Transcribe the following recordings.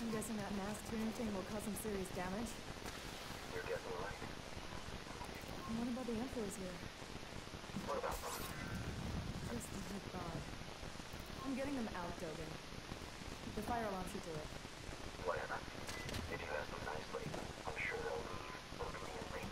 I'm guessing that mass tuning thing will cause some serious damage. You're guessing right. And what about the Emperors here? What about them? Just a bit odd. I'm getting them out, Dogen. The fire alarm should do it. Whatever. If you ask them nicely, I'm sure they'll leave obediently.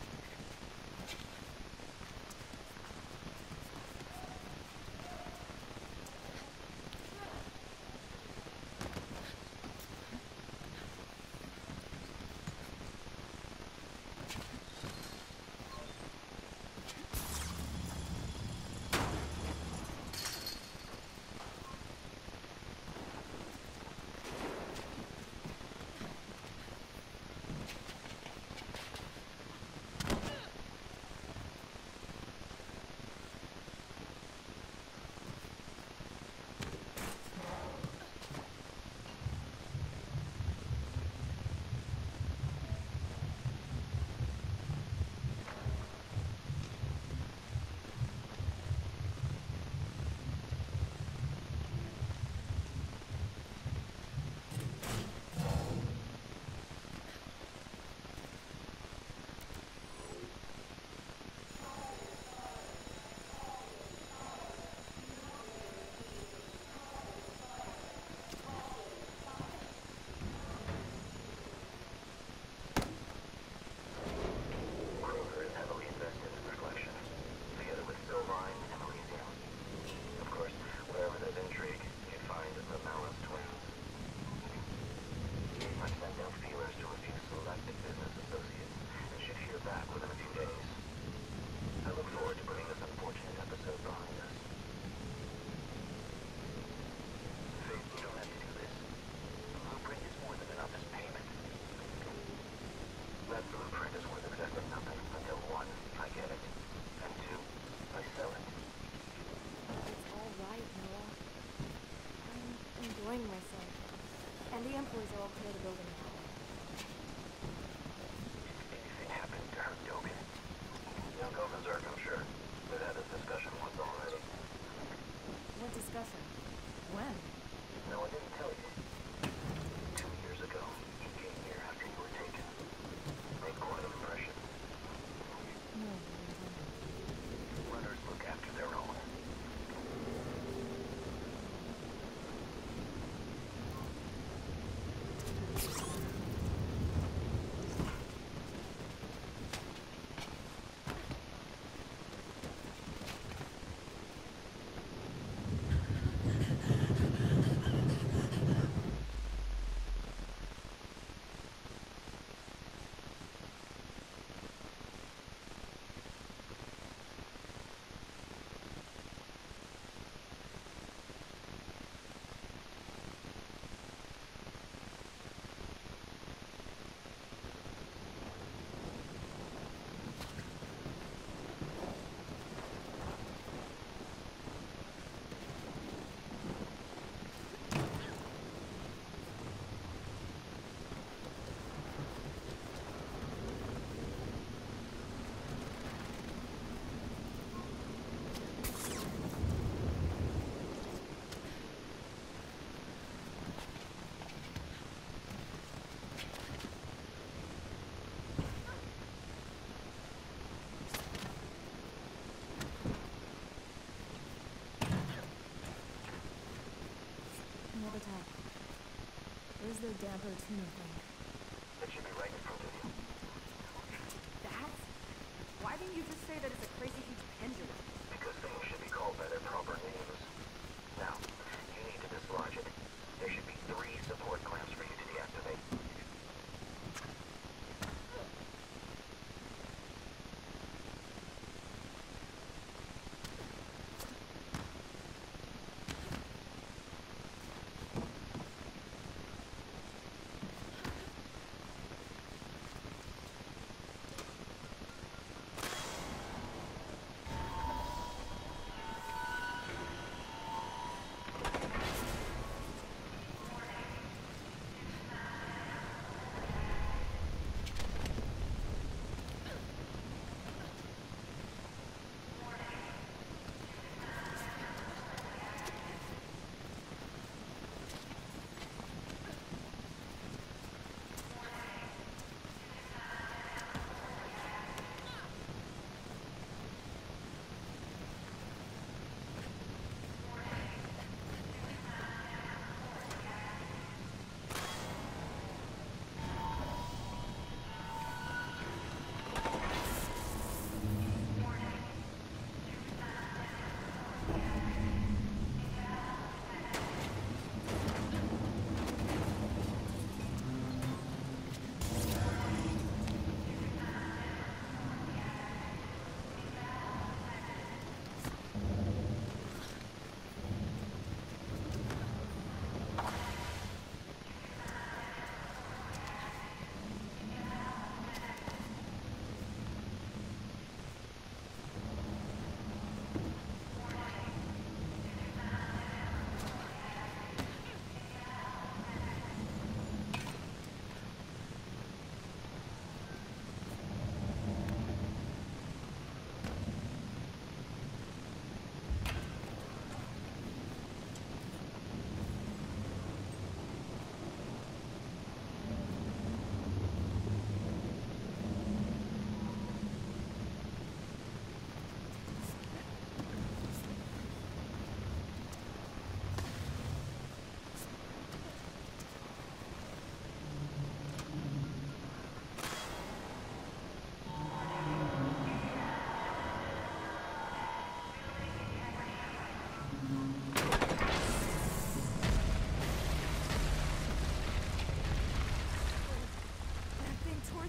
Myself. And the employees are all clear the building now. Anything happened to her, Dogen? Don't go berserk, I'm sure. We've had this discussion once already. What discussion? When? No, I didn't tell you. 2 years ago, he came here after you were taken. Made quite an impression. No, Runners look after their own. Another tap. Where's the damper tuning thing? It should be right in front of you. That? Why didn't you just say that it's a crazy huge pendulum? Because things should be called by their proper names. Now, you need to dislodge it. There should be 3 support clamps for you to deactivate.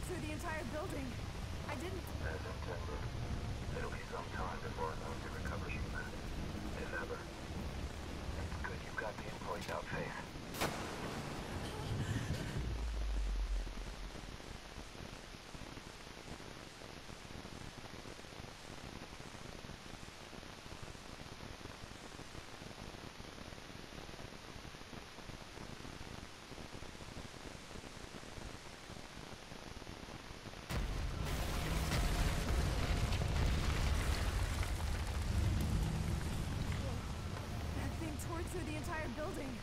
through the entire building. I didn't... As intended. It'll be some time before Nosy recovers from that. If ever. It's good you've got the employees out, Faith. That thing tore through the entire building.